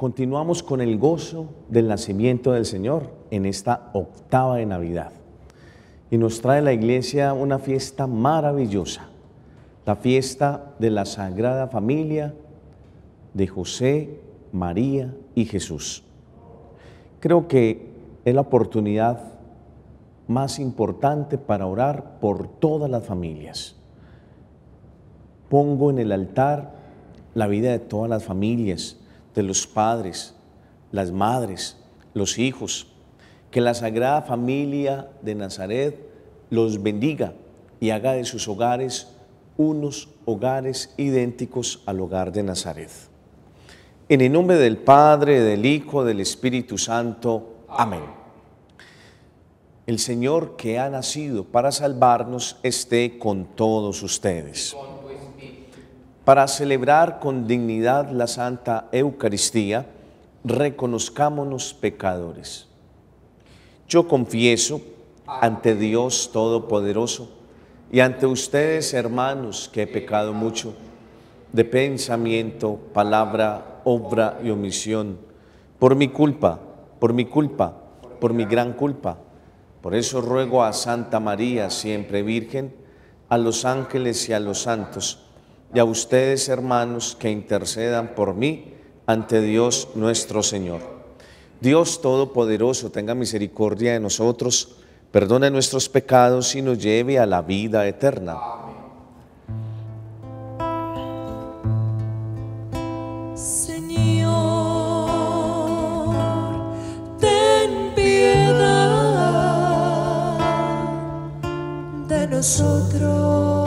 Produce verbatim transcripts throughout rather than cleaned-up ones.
continuamos con el gozo del nacimiento del Señor en esta octava de Navidad. Y nos trae la iglesia una fiesta maravillosa, la fiesta de la Sagrada Familia de José, María y Jesús. Creo que es la oportunidad más importante para orar por todas las familias. Pongo en el altar la vida de todas las familias, de los padres, las madres, los hijos. Que la Sagrada Familia de Nazaret los bendiga y haga de sus hogares unos hogares idénticos al hogar de Nazaret. En el nombre del Padre, del Hijo, del Espíritu Santo. Amén. El Señor que ha nacido para salvarnos esté con todos ustedes. Para celebrar con dignidad la Santa Eucaristía, reconozcámonos pecadores. Yo confieso ante Dios Todopoderoso y ante ustedes, hermanos, que he pecado mucho, de pensamiento, palabra, obra y omisión, por mi culpa, por mi culpa, por mi gran culpa. Por eso ruego a Santa María, siempre Virgen, a los ángeles y a los santos, y a ustedes, hermanos, que intercedan por mí ante Dios nuestro Señor. Dios Todopoderoso, tenga misericordia de nosotros, perdone nuestros pecados y nos lleve a la vida eterna. Señor, ten piedad de nosotros.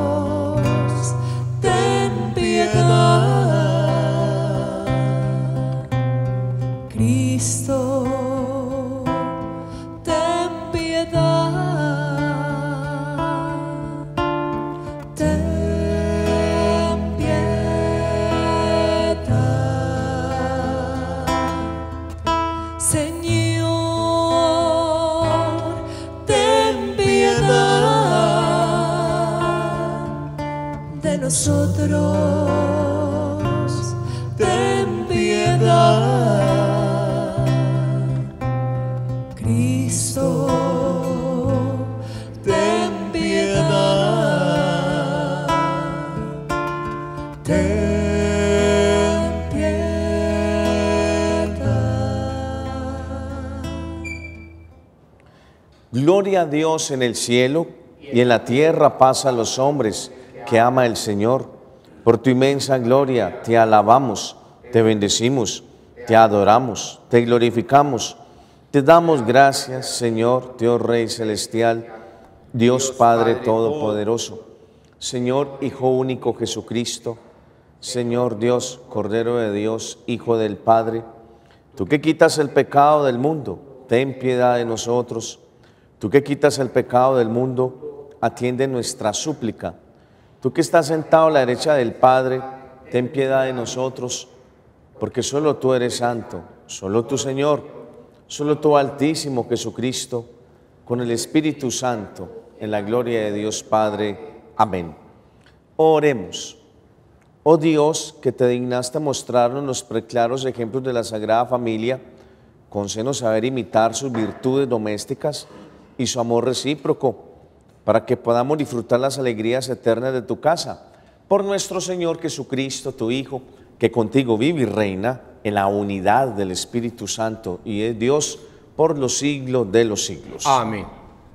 Cristo, ten piedad, ten piedad. Señor, ten piedad de nosotros, ten piedad. Cristo, ten piedad, ten piedad. Gloria a Dios en el cielo y en la tierra paz a los hombres que ama el Señor. Por tu inmensa gloria te alabamos, te bendecimos, te adoramos, te glorificamos. Te damos gracias, Señor, Dios Rey Celestial, Dios Padre Todopoderoso, Señor Hijo único Jesucristo, Señor Dios, Cordero de Dios, Hijo del Padre. Tú que quitas el pecado del mundo, ten piedad de nosotros. Tú que quitas el pecado del mundo, atiende nuestra súplica. Tú que estás sentado a la derecha del Padre, ten piedad de nosotros, porque solo tú eres santo, solo tú, Señor, solo tú, Altísimo Jesucristo, con el Espíritu Santo, en la gloria de Dios Padre. Amén. Oremos. Oh Dios, que te dignaste mostrarnos los preclaros ejemplos de la Sagrada Familia, concédenos saber imitar sus virtudes domésticas y su amor recíproco, para que podamos disfrutar las alegrías eternas de tu casa. Por nuestro Señor Jesucristo, tu Hijo, que contigo vive y reina en la unidad del Espíritu Santo y es Dios por los siglos de los siglos. Amén.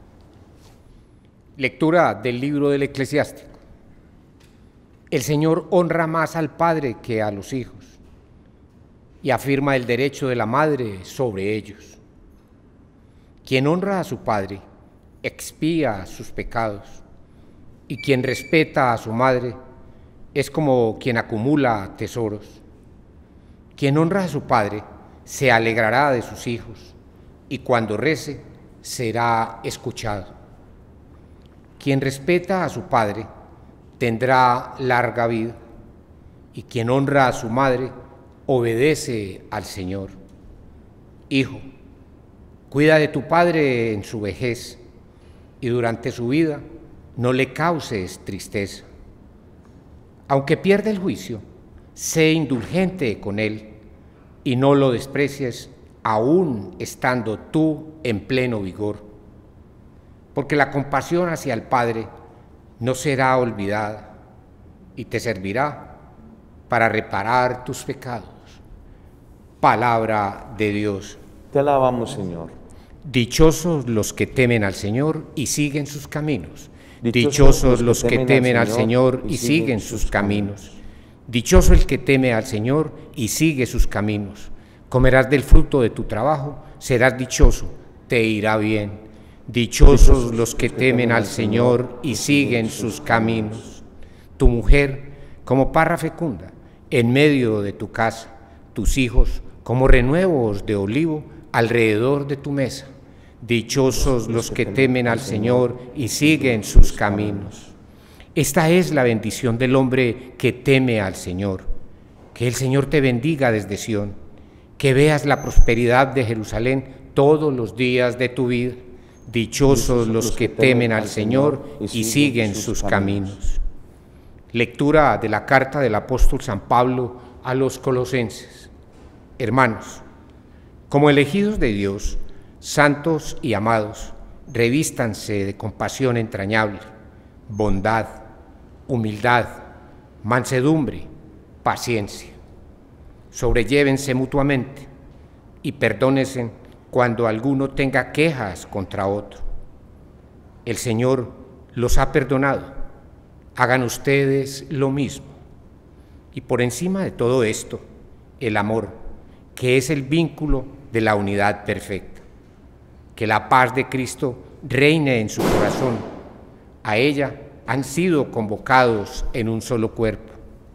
Lectura del libro del Eclesiástico. El Señor honra más al padre que a los hijos y afirma el derecho de la madre sobre ellos. Quien honra a su padre expía sus pecados, y quien respeta a su madre es como quien acumula tesoros. Quien honra a su padre se alegrará de sus hijos, y cuando rece será escuchado. Quien respeta a su padre tendrá larga vida, y quien honra a su madre obedece al Señor. Hijo, cuida de tu padre en su vejez, y durante su vida no le causes tristeza. Aunque pierda el juicio, sé indulgente con él y no lo desprecies, aún estando tú en pleno vigor. Porque la compasión hacia el Padre no será olvidada y te servirá para reparar tus pecados. Palabra de Dios. Te alabamos, Señor. Dichosos los que temen al Señor y siguen sus caminos. Dichosos los que temen al Señor y siguen sus caminos. Dichoso el que teme al Señor y sigue sus caminos. Comerás del fruto de tu trabajo, serás dichoso, te irá bien. Dichosos los que temen al Señor y siguen sus caminos. Tu mujer como parra fecunda en medio de tu casa, tus hijos como renuevos de olivo alrededor de tu mesa. Dichosos los que temen al Señor y siguen sus caminos. Esta es la bendición del hombre que teme al Señor. Que el Señor te bendiga desde Sión, que veas la prosperidad de Jerusalén todos los días de tu vida. Dichosos los que temen al Señor y siguen sus caminos. Lectura de la carta del apóstol San Pablo a los Colosenses. Hermanos, como elegidos de Dios, santos y amados, revístanse de compasión entrañable, bondad, humildad, mansedumbre, paciencia. Sobrellévense mutuamente y perdónense cuando alguno tenga quejas contra otro. El Señor los ha perdonado, hagan ustedes lo mismo. Y por encima de todo esto, el amor, que es el vínculo de la unidad perfecta. Que la paz de Cristo reine en su corazón. A ella han sido convocados en un solo cuerpo.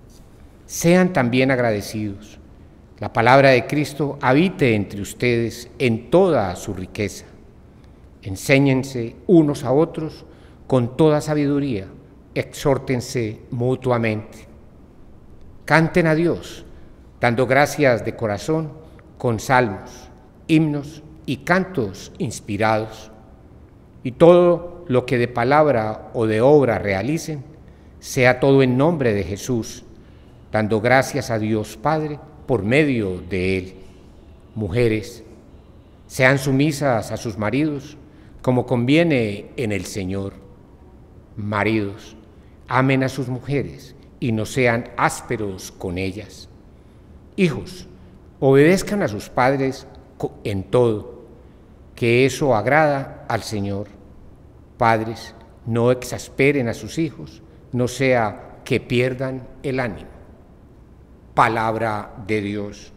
Sean también agradecidos. La palabra de Cristo habite entre ustedes en toda su riqueza. Enséñense unos a otros con toda sabiduría. Exhórtense mutuamente. Canten a Dios, dando gracias de corazón con salmos, himnos y cantos inspirados. Y todo lo que de palabra o de obra realicen, sea todo en nombre de Jesús, dando gracias a Dios Padre por medio de Él. Mujeres, sean sumisas a sus maridos, como conviene en el Señor. Maridos, amen a sus mujeres y no sean ásperos con ellas. Hijos, obedezcan a sus padres en todo, que eso agrada al Señor. Padres, no exasperen a sus hijos, no sea que pierdan el ánimo. Palabra de Dios.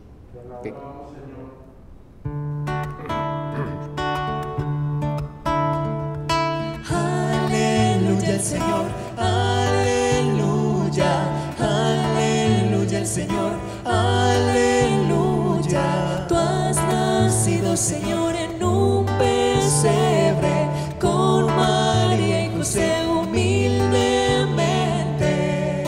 Aleluya al Señor, aleluya, aleluya al Señor, aleluya. Tú has nacido, Señor, en un pesebre, con María y José humildemente.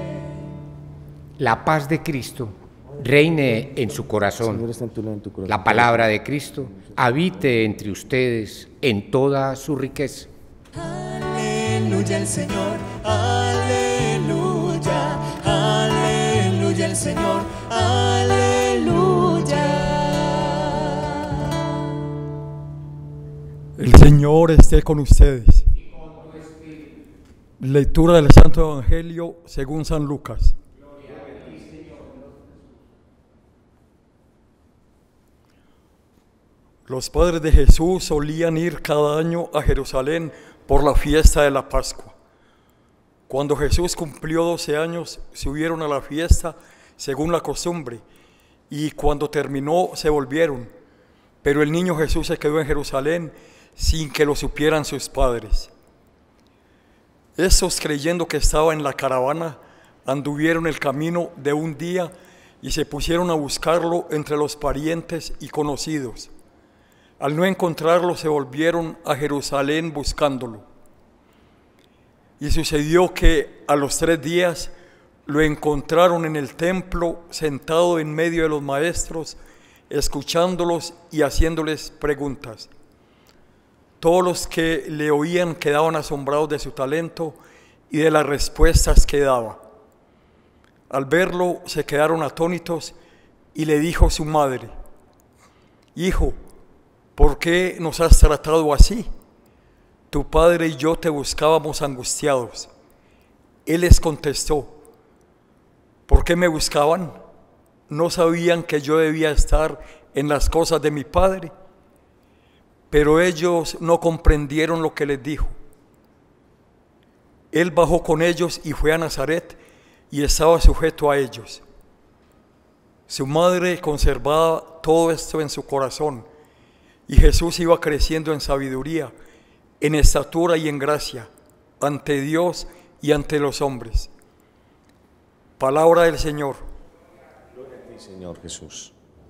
La paz de Cristo reine en su corazón. La palabra de Cristo habite entre ustedes en toda su riqueza. Aleluya al Señor, aleluya, aleluya al Señor, aleluya. El Señor esté con ustedes. Lectura del Santo Evangelio según San Lucas. Los padres de Jesús solían ir cada año a Jerusalén por la fiesta de la Pascua. Cuando Jesús cumplió doce años, subieron a la fiesta según la costumbre, y cuando terminó se volvieron. Pero el niño Jesús se quedó en Jerusalén sin que lo supieran sus padres. Estos, creyendo que estaba en la caravana, anduvieron el camino de un día y se pusieron a buscarlo entre los parientes y conocidos. Al no encontrarlo, se volvieron a Jerusalén buscándolo. Y sucedió que a los tres días lo encontraron en el templo, sentado en medio de los maestros, escuchándolos y haciéndoles preguntas. Todos los que le oían quedaban asombrados de su talento y de las respuestas que daba. Al verlo, se quedaron atónitos y le dijo a su madre: Hijo, ¿por qué nos has tratado así? Tu padre y yo te buscábamos angustiados. Él les contestó: ¿por qué me buscaban? ¿No sabían que yo debía estar en las cosas de mi padre? Pero ellos no comprendieron lo que les dijo. Él bajó con ellos y fue a Nazaret y estaba sujeto a ellos. Su madre conservaba todo esto en su corazón, y Jesús iba creciendo en sabiduría, en estatura y en gracia, ante Dios y ante los hombres. Palabra del Señor. Gloria a ti, Señor Jesús.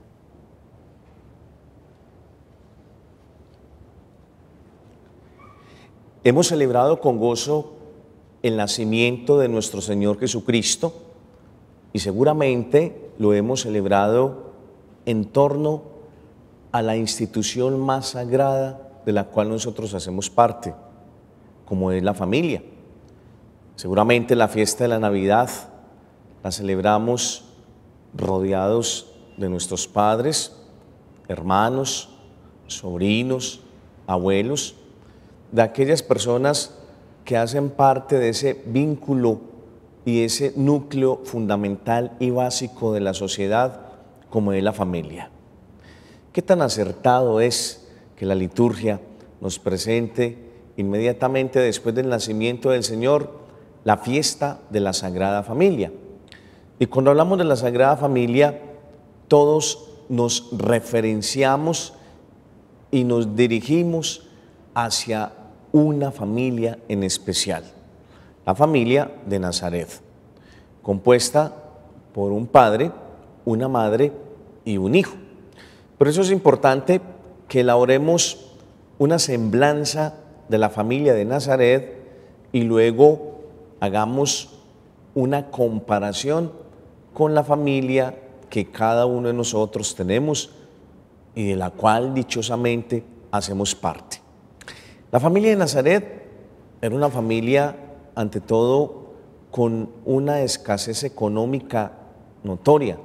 Hemos celebrado con gozo el nacimiento de nuestro Señor Jesucristo y seguramente lo hemos celebrado en torno a la institución más sagrada de la cual nosotros hacemos parte, como es la familia. Seguramente la fiesta de la Navidad la celebramos rodeados de nuestros padres, hermanos, sobrinos, abuelos, de aquellas personas que hacen parte de ese vínculo y ese núcleo fundamental y básico de la sociedad como es la familia. ¿Qué tan acertado es que la liturgia nos presente inmediatamente después del nacimiento del Señor la fiesta de la Sagrada Familia? Y cuando hablamos de la Sagrada Familia, todos nos referenciamos y nos dirigimos hacia una familia en especial, la familia de Nazaret, compuesta por un padre, una madre y un hijo. Por eso es importante que elaboremos una semblanza de la familia de Nazaret y luego hagamos una comparación con la familia que cada uno de nosotros tenemos y de la cual dichosamente hacemos parte. La familia de Nazaret era una familia, ante todo, con una escasez económica notoria.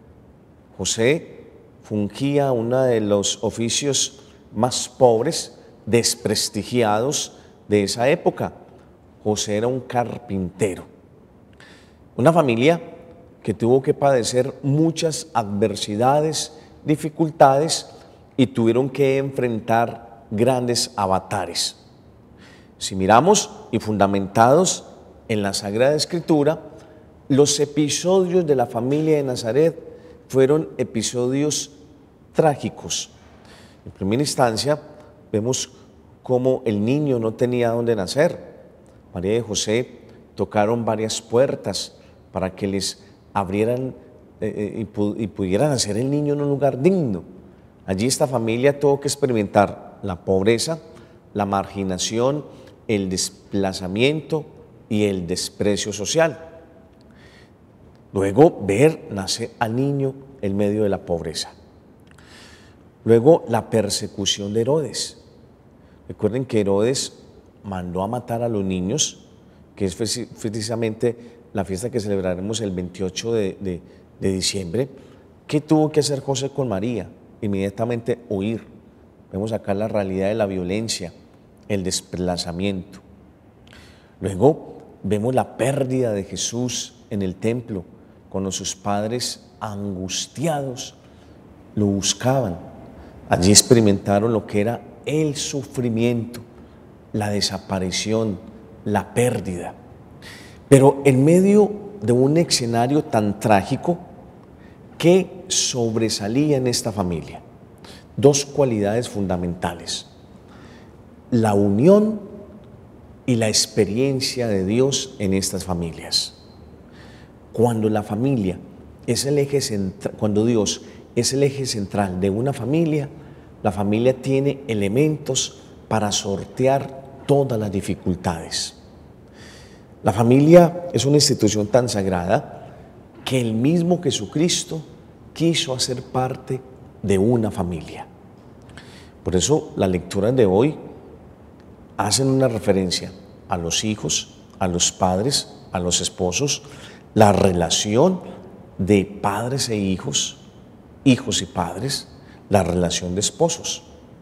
José fungía uno de los oficios más pobres, desprestigiados de esa época. José era un carpintero. Una familia que tuvo que padecer muchas adversidades, dificultades, y tuvieron que enfrentar grandes avatares. Si miramos y fundamentados en la Sagrada Escritura, los episodios de la familia de Nazaret fueron episodios trágicos. En primera instancia, vemos cómo el niño no tenía dónde nacer. María y José tocaron varias puertas para que les abrieran eh, y, pu y pudieran hacer el niño en un lugar digno. Allí esta familia tuvo que experimentar la pobreza, la marginación, el desplazamiento y el desprecio social. Luego ver nacer al niño en medio de la pobreza. Luego la persecución de Herodes. Recuerden que Herodes mandó a matar a los niños, que es precisamente la fiesta que celebraremos el veintiocho de, de, de diciembre. ¿Qué tuvo que hacer José con María? Inmediatamente huir. Vemos acá la realidad de la violencia, el desplazamiento. Luego vemos la pérdida de Jesús en el templo, cuando sus padres angustiados lo buscaban. Allí experimentaron lo que era el sufrimiento, la desaparición, la pérdida. Pero en medio de un escenario tan trágico, ¿qué sobresalía en esta familia? Dos cualidades fundamentales: la unión y la experiencia de Dios en estas familias. Cuando la familia es el eje central, cuando Dios es el eje central de una familia, la familia tiene elementos para sortear todas las dificultades. La familia es una institución tan sagrada que el mismo Jesucristo quiso hacer parte de una familia. Por eso las lecturas de hoy hacen una referencia a los hijos, a los padres, a los esposos, la relación de padres e hijos, hijos y padres, la relación de esposos.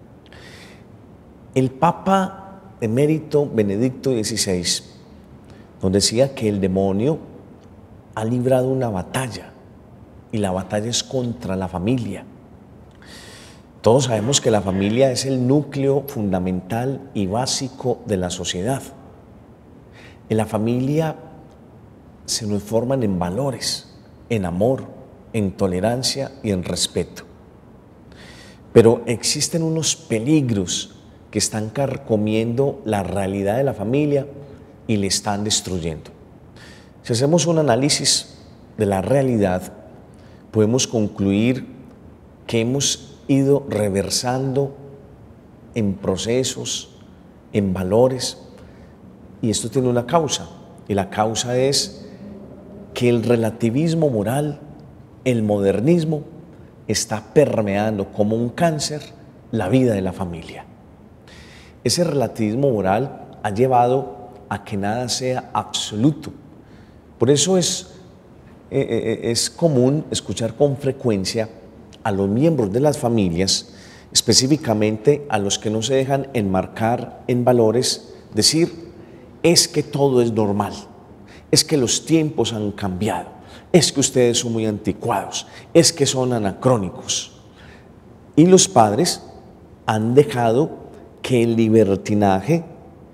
El Papa emérito Benedicto dieciséis nos decía que el demonio ha librado una batalla, y la batalla es contra la familia. Todos sabemos que la familia es el núcleo fundamental y básico de la sociedad. En la familia se nos forman en valores, en amor, en tolerancia y en respeto. Pero existen unos peligros que están carcomiendo la realidad de la familia y le están destruyendo. Si hacemos un análisis de la realidad, podemos concluir que hemos ido reversando en procesos, en valores, y esto tiene una causa, y la causa es que el relativismo moral, el modernismo, está permeando como un cáncer la vida de la familia. Ese relativismo moral ha llevado a que nada sea absoluto. Por eso es, eh, es común escuchar con frecuencia a los miembros de las familias, específicamente a los que no se dejan enmarcar en valores, decir, es que todo es normal, es que los tiempos han cambiado, es que ustedes son muy anticuados, es que son anacrónicos. Y los padres han dejado que el libertinaje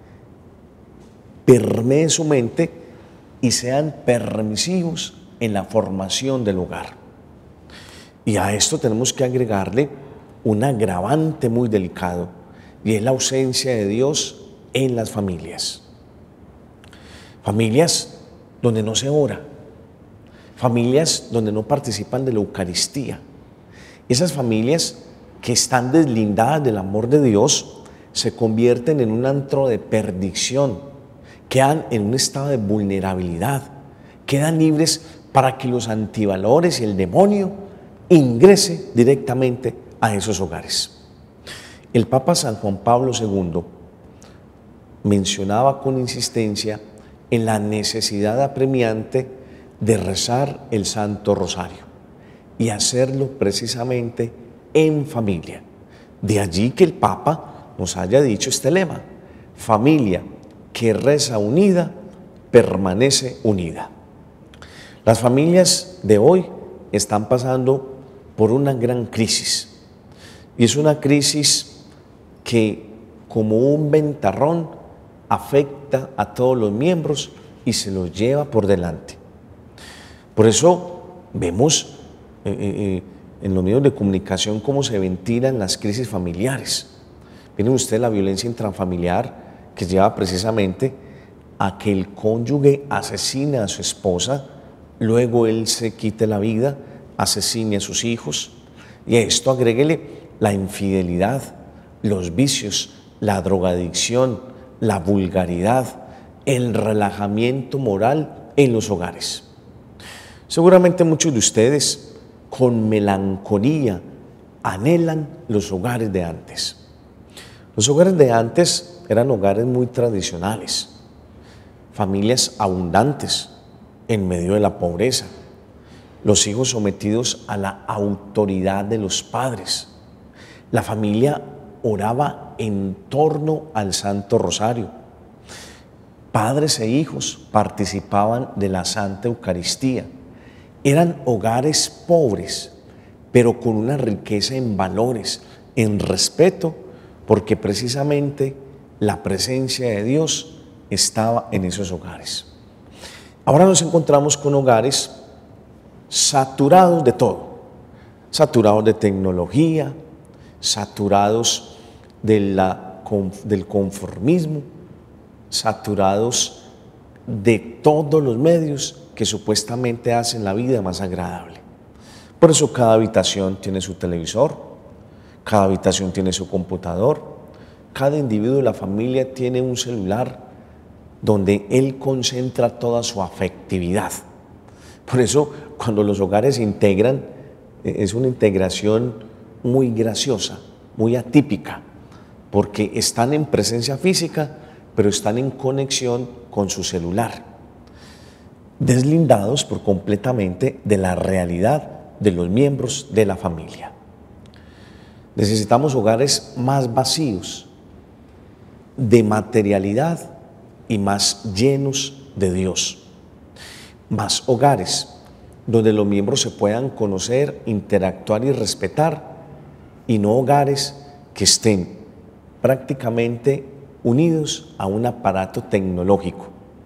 permee su mente y sean permisivos en la formación del hogar. Y a esto tenemos que agregarle un agravante muy delicado, y es la ausencia de Dios en las familias. Familias donde no se ora, familias donde no participan de la Eucaristía. Esas familias que están deslindadas del amor de Dios se convierten en un antro de perdición, quedan en un estado de vulnerabilidad, quedan libres para que los antivalores y el demonio ingrese directamente a esos hogares. El Papa San Juan Pablo segundo mencionaba con insistencia en la necesidad apremiante de rezar el Santo Rosario y hacerlo precisamente en familia. De allí que el Papa nos haya dicho este lema: familia que reza unida, permanece unida. Las familias de hoy están pasando por una gran crisis, y es una crisis que, como un ventarrón, afecta a todos los miembros y se los lleva por delante. Por eso vemos eh, eh, en los medios de comunicación cómo se ventilan las crisis familiares. Miren ustedes la violencia intrafamiliar que lleva precisamente a que el cónyuge asesine a su esposa, luego él se quite la vida, asesine a sus hijos, y a esto agréguele la infidelidad, los vicios, la drogadicción, la vulgaridad, el relajamiento moral en los hogares. Seguramente muchos de ustedes con melancolía anhelan los hogares de antes. Los hogares de antes eran hogares muy tradicionales, familias abundantes en medio de la pobreza, los hijos sometidos a la autoridad de los padres. La familia oraba en torno al Santo Rosario. Padres e hijos participaban de la Santa Eucaristía. Eran hogares pobres, pero con una riqueza en valores, en respeto, porque precisamente la presencia de Dios estaba en esos hogares. Ahora nos encontramos con hogares saturados de todo, saturados de tecnología, saturados de la, del conformismo, saturados de todos los medios que supuestamente hacen la vida más agradable. Por eso cada habitación tiene su televisor, cada habitación tiene su computador, cada individuo de la familia tiene un celular donde él concentra toda su afectividad. Por eso cuando los hogares se integran, es una integración muy graciosa, muy atípica, porque están en presencia física, pero están en conexión con su celular, deslindados por completamente de la realidad de los miembros de la familia. Necesitamos hogares más vacíos de materialidad y más llenos de Dios. Más hogares donde los miembros se puedan conocer, interactuar y respetar, y no hogares que estén prácticamente unidos a un aparato tecnológico.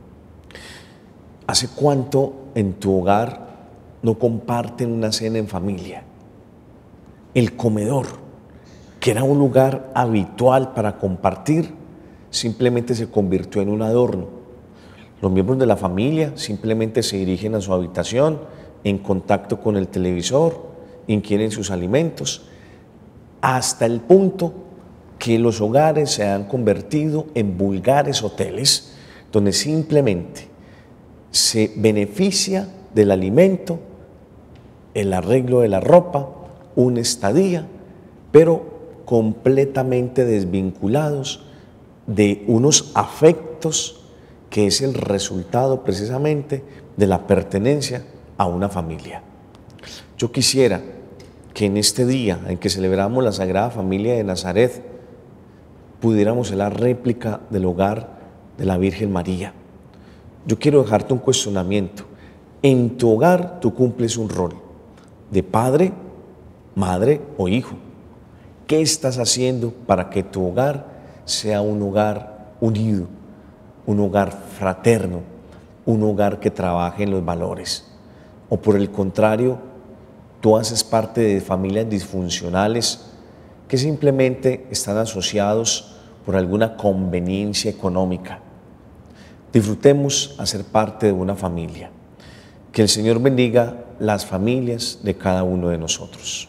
¿Hace cuánto en tu hogar no comparten una cena en familia? El comedor, que era un lugar habitual para compartir, simplemente se convirtió en un adorno. Los miembros de la familia simplemente se dirigen a su habitación, en contacto con el televisor, ingieren sus alimentos, hasta el punto que los hogares se han convertido en vulgares hoteles, donde simplemente se beneficia del alimento, el arreglo de la ropa, una estadía, pero completamente desvinculados de unos afectos que es el resultado precisamente de la pertenencia a una familia. Yo quisiera que en este día en que celebramos la Sagrada Familia de Nazaret pudiéramos ser la réplica del hogar de la Virgen María. Yo quiero dejarte un cuestionamiento. En tu hogar tú cumples un rol de padre, madre o hijo. ¿Qué estás haciendo para que tu hogar sea un hogar unido, un hogar fraterno, un hogar que trabaje en los valores? O por el contrario, tú haces parte de familias disfuncionales que simplemente están asociados por alguna conveniencia económica. Disfrutemos a ser parte de una familia. Que el Señor bendiga las familias de cada uno de nosotros.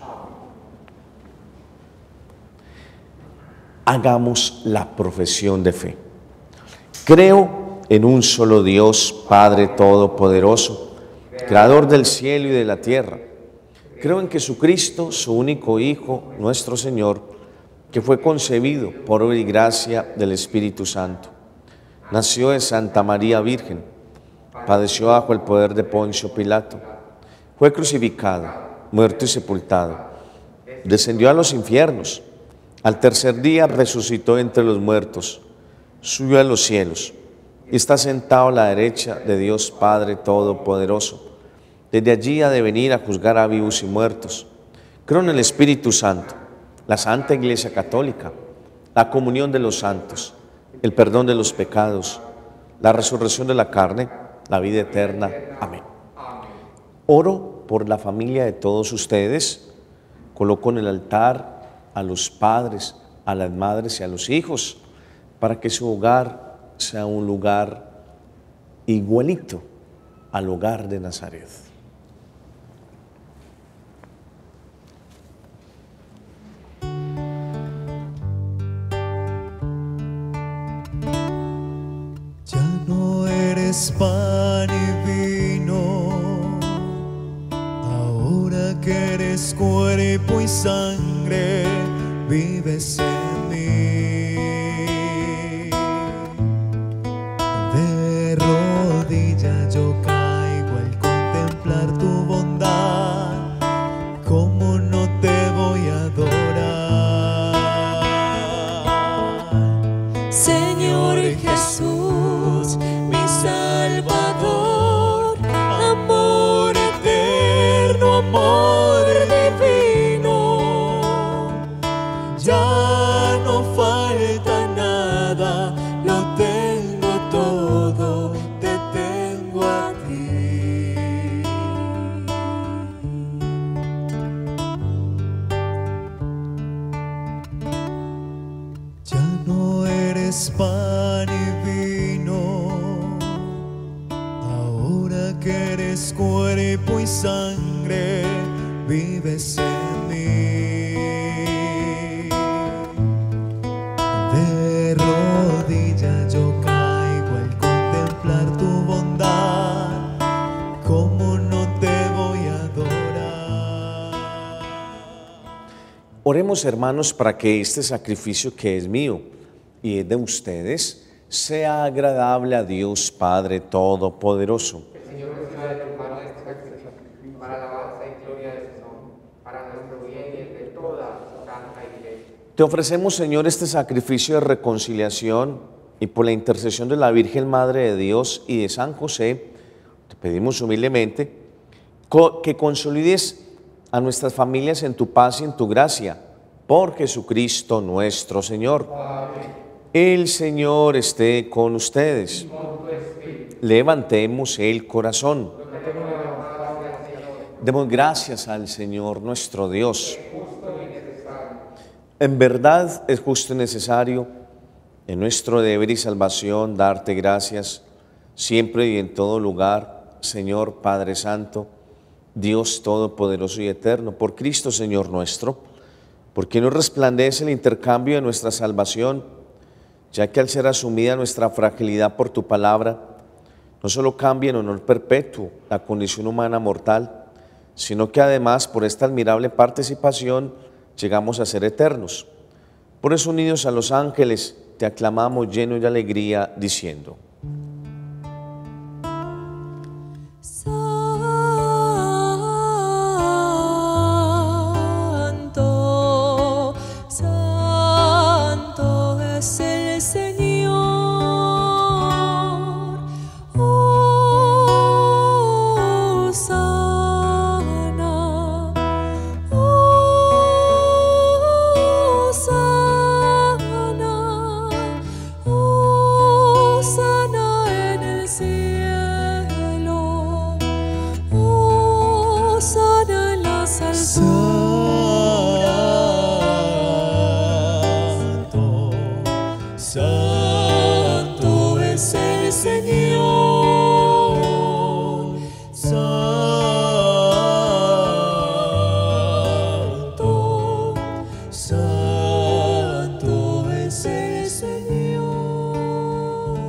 Hagamos la profesión de fe. Creo en un solo Dios, Padre Todopoderoso, Creador del cielo y de la tierra. Creo en Jesucristo, su único Hijo, nuestro Señor, que fue concebido por obra y gracia del Espíritu Santo. Nació de Santa María Virgen, padeció bajo el poder de Poncio Pilato, fue crucificado, muerto y sepultado, descendió a los infiernos, al tercer día resucitó entre los muertos, subió a los cielos y está sentado a la derecha de Dios Padre Todopoderoso. Desde allí ha de venir a juzgar a vivos y muertos. Creo en el Espíritu Santo, la Santa Iglesia Católica, la comunión de los santos, el perdón de los pecados, la resurrección de la carne, la vida eterna. Amén. Oro por la familia de todos ustedes. Coloco en el altar a los padres, a las madres y a los hijos, para que su hogar sea un lugar igualito al hogar de Nazaret. Pan y vino, ahora que eres cuerpo y sangre, vives en mí. De rodillas yo caigo al contemplar tu bondad, ¿cómo no te voy a adorar? Señor Jesús, Salvador, amor eterno, amor divino, ya no falta nada, lo tengo todo, te tengo a ti. Ya no eres pan y vino, que eres cuerpo y sangre, vives en mí. De rodillas yo caigo al contemplar tu bondad, ¿cómo no te voy a adorar? Oremos, hermanos, para que este sacrificio que es mío y es de ustedes sea agradable a Dios Padre Todopoderoso. Señor, reciba de tu mano este sacrificio para alabanza y gloria de su Te ofrecemos, Señor, este sacrificio de reconciliación y por la intercesión de la Virgen Madre de Dios y de San José, te pedimos humildemente que consolides a nuestras familias en tu paz y en tu gracia, por Jesucristo nuestro Señor. El Señor esté con ustedes. Levantemos el corazón. Demos gracias al Señor nuestro Dios. En verdad es justo y necesario, en nuestro deber y salvación, darte gracias siempre y en todo lugar, Señor Padre Santo, Dios Todopoderoso y Eterno, por Cristo Señor nuestro, porque nos resplandece el intercambio de nuestra salvación, ya que al ser asumida nuestra fragilidad por tu palabra, no solo cambia en honor perpetuo la condición humana mortal, sino que además por esta admirable participación llegamos a ser eternos. Por eso, unidos a los ángeles, te aclamamos llenos de alegría, diciendo: Santo, Santo es el Señor. Hosana, Hosana, Hosana en el cielo, Hosana en las Santo, Santo es el Señor. Santo, Santo es el Señor.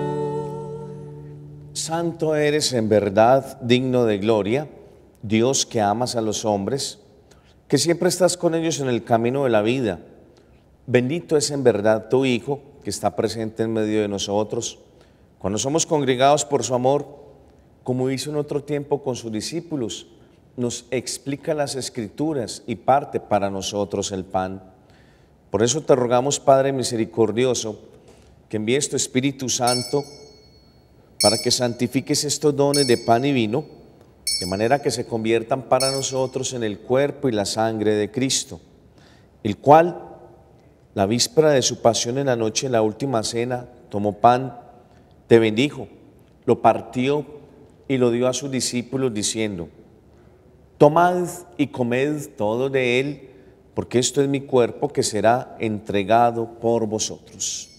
Santo eres en verdad, digno de gloria, Dios que amas a los hombres, que siempre estás con ellos en el camino de la vida. Bendito es en verdad tu Hijo, que está presente en medio de nosotros, cuando somos congregados por su amor, como hizo en otro tiempo con sus discípulos, nos explica las Escrituras y parte para nosotros el pan. Por eso te rogamos, Padre misericordioso, que envíes tu Espíritu Santo para que santifiques estos dones de pan y vino, de manera que se conviertan para nosotros en el cuerpo y la sangre de Cristo, el cual, la víspera de su pasión en la noche de la última cena, tomó pan, te bendijo, lo partió y lo dio a sus discípulos diciendo: tomad y comed todo de él, porque esto es mi cuerpo que será entregado por vosotros.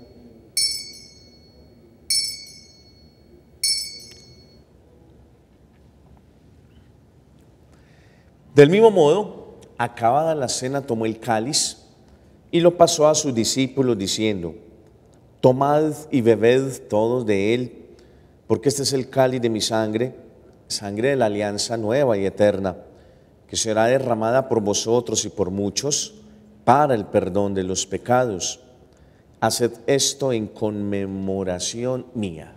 Del mismo modo, acabada la cena, tomó el cáliz y lo pasó a sus discípulos diciendo: tomad y bebed todos de él, porque este es el cáliz de mi sangre, sangre de la alianza nueva y eterna, que será derramada por vosotros y por muchos para el perdón de los pecados. Haced esto en conmemoración mía.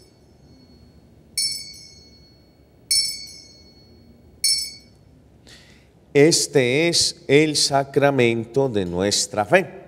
Este es el sacramento de nuestra fe.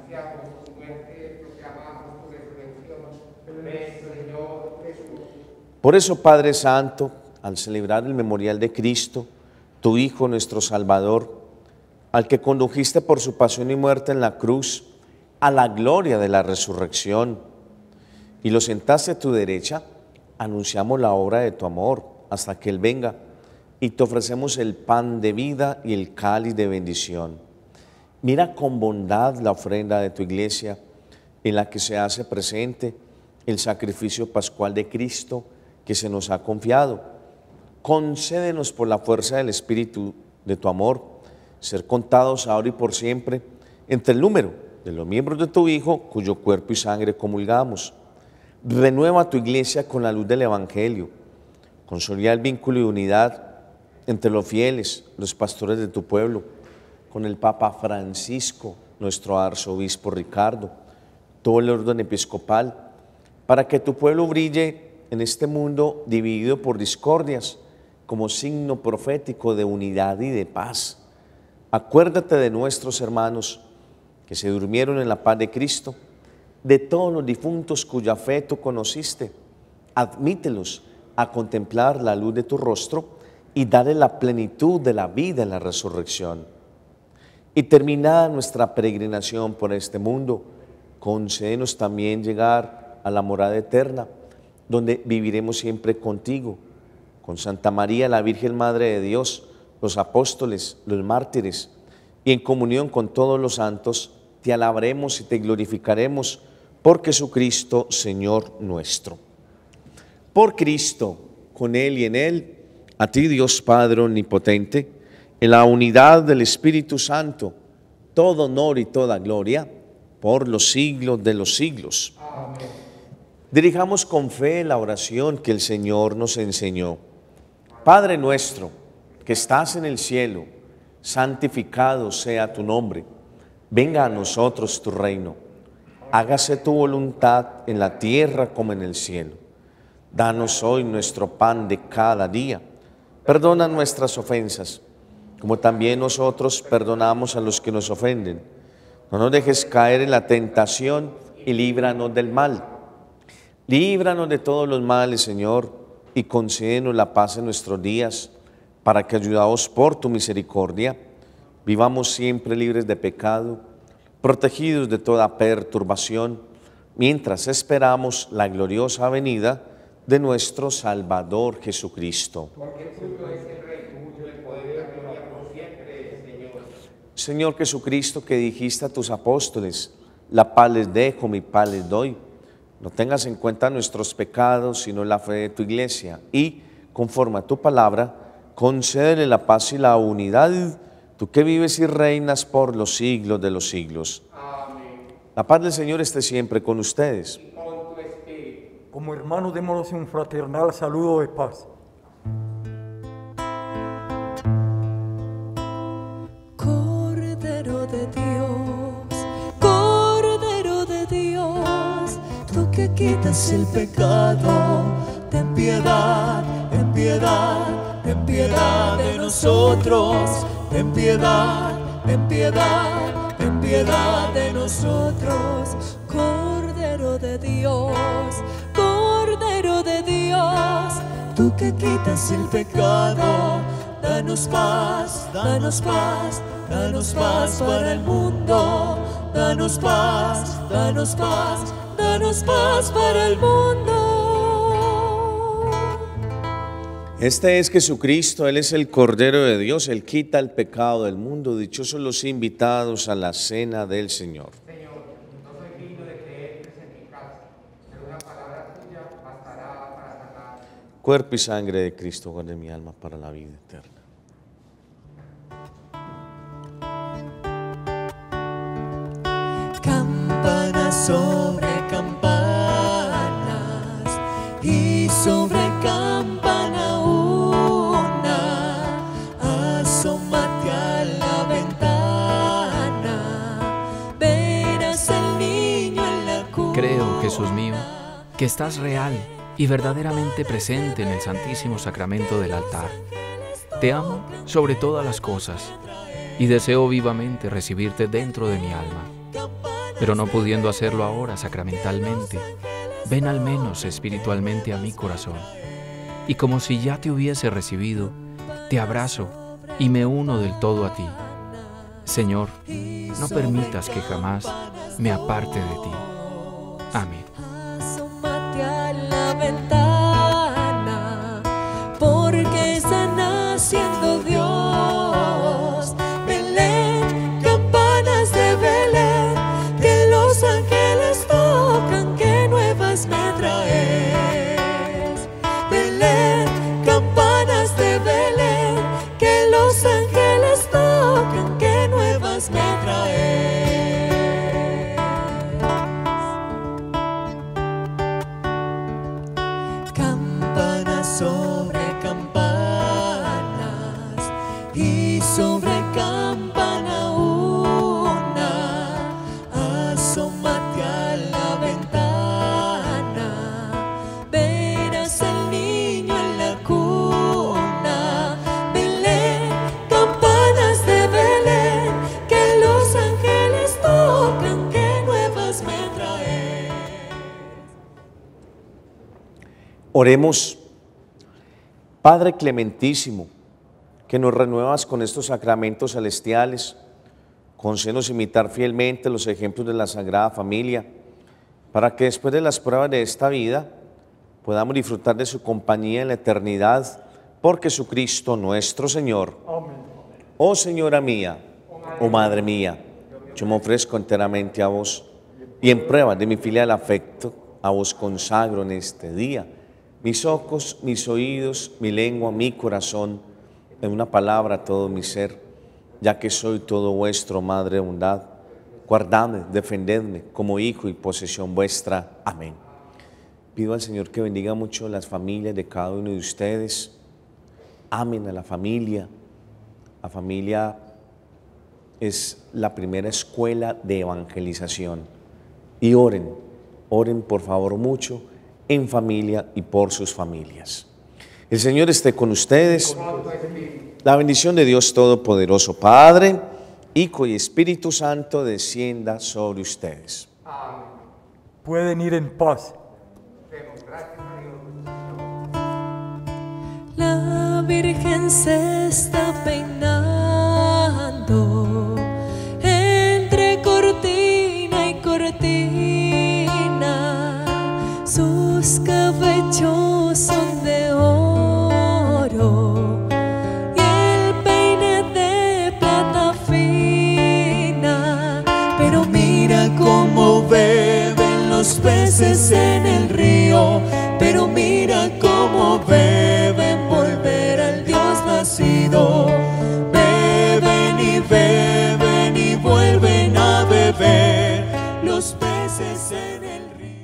Por eso, Padre Santo, al celebrar el memorial de Cristo, tu Hijo, nuestro Salvador, al que condujiste por su pasión y muerte en la cruz a la gloria de la resurrección, y lo sentaste a tu derecha, anunciamos la obra de tu amor hasta que Él venga, y te ofrecemos el pan de vida y el cáliz de bendición. Mira con bondad la ofrenda de tu iglesia, en la que se hace presente el sacrificio pascual de Cristo que se nos ha confiado. Concédenos por la fuerza del Espíritu de tu amor, ser contados ahora y por siempre entre el número de los miembros de tu Hijo, cuyo cuerpo y sangre comulgamos. Renueva tu iglesia con la luz del Evangelio, consolida el vínculo de unidad entre los fieles, los pastores de tu pueblo, con el Papa Francisco, nuestro arzobispo Ricardo, todo el orden episcopal, para que tu pueblo brille en este mundo dividido por discordias, como signo profético de unidad y de paz. acuérdate de nuestros hermanos que se durmieron en la paz de Cristo, de todos los difuntos cuya fe tú conociste. Admítelos a contemplar la luz de tu rostro y dale la plenitud de la vida en la resurrección. Y terminada nuestra peregrinación por este mundo, concédenos también llegar a la morada eterna, donde viviremos siempre contigo, con Santa María, la Virgen Madre de Dios, los apóstoles, los mártires, y en comunión con todos los santos, te alabaremos y te glorificaremos por Jesucristo, Señor nuestro. Por Cristo, con Él y en Él, a ti Dios Padre omnipotente, en la unidad del Espíritu Santo, todo honor y toda gloria, por los siglos de los siglos. Amén. Dirijamos con fe la oración que el Señor nos enseñó. Padre nuestro, que estás en el cielo, santificado sea tu nombre. Venga a nosotros tu reino. Hágase tu voluntad en la tierra como en el cielo. Danos hoy nuestro pan de cada día. Perdona nuestras ofensas, como también nosotros perdonamos a los que nos ofenden. No nos dejes caer en la tentación y líbranos del mal. Líbranos de todos los males, Señor, y concédenos la paz en nuestros días, para que, ayudados por tu misericordia, vivamos siempre libres de pecado, protegidos de toda perturbación, mientras esperamos la gloriosa venida de nuestro Salvador Jesucristo. Señor Jesucristo, que dijiste a tus apóstoles, la paz les dejo, mi paz les doy. No tengas en cuenta nuestros pecados, sino la fe de tu iglesia. Y, conforme a tu palabra, concédele la paz y la unidad, tú que vives y reinas por los siglos de los siglos. Amén. La paz del Señor esté siempre con ustedes. Y con tu espíritu. Como hermanos, démonos un fraternal saludo de paz. Cordero de Dios, Cordero de Dios, tú que quitas el pecado, ten piedad, ten piedad, ten piedad de nosotros, ten piedad, ten piedad, ten piedad de nosotros. Cordero de Dios, Cordero de Dios, tú que quitas el pecado, danos paz, danos paz, danos paz para el mundo, danos paz, danos paz, danos paz para el mundo. Este es Jesucristo, Él es el Cordero de Dios, Él quita el pecado del mundo. Dichosos los invitados a la cena del Señor. Señor, no soy digno de que entres en mi casa, pero una palabra tuya bastará para sanar. Cuerpo y sangre de Cristo guarde mi alma para la vida eterna. Campanas sobre campanas y sobre campana una, asómate a la ventana, verás al niño en la cuna. Creo, Jesús mío, que estás real y verdaderamente presente en el Santísimo Sacramento del altar. Te amo sobre todas las cosas y deseo vivamente recibirte dentro de mi alma. Pero no pudiendo hacerlo ahora sacramentalmente, ven al menos espiritualmente a mi corazón. Y como si ya te hubiese recibido, te abrazo y me uno del todo a ti. Señor, no permitas que jamás me aparte de ti. Amén. Asómate a la ventana, porque está naciendo Dios. Belén, campanas de Belén, que los ángeles tocan, que nuevas me traes. Belén, campanas de Belén, que los ángeles tocan, que nuevas me traes. Campanas sobre campanas y sobre campana una, asómate a la ventana, verás al niño en la cuna. Belén, campanas de Belén, Oremos. Padre clementísimo, que nos renuevas con estos sacramentos celestiales, concédenos imitar fielmente los ejemplos de la Sagrada Familia, para que después de las pruebas de esta vida podamos disfrutar de su compañía en la eternidad, por Jesucristo nuestro Señor. Amén. Oh Señora mía, oh Madre mía, yo me ofrezco enteramente a vos, y en prueba de mi filial afecto, a vos consagro en este día mis ojos, mis oídos, mi lengua, mi corazón, en una palabra todo mi ser, ya que soy todo vuestro, Madre de bondad. Guardadme, defendedme como hijo y posesión vuestra. Amén. Pido al Señor que bendiga mucho las familias de cada uno de ustedes. Amen a la familia. La familia es la primera escuela de evangelización. Y oren, oren por favor mucho en familia y por sus familias. El Señor esté con ustedes. La bendición de Dios Todopoderoso, Padre, Hijo y Espíritu Santo, descienda sobre ustedes. Pueden ir en paz. La Virgen se está peinando entre cortina y cortina, sus cabellos son de oro y el peine de plata fina, pero mira cómo beben los peces en el río, pero mira cómo beben volver al Dios nacido. Beben y beben y vuelven a beber los peces en el río.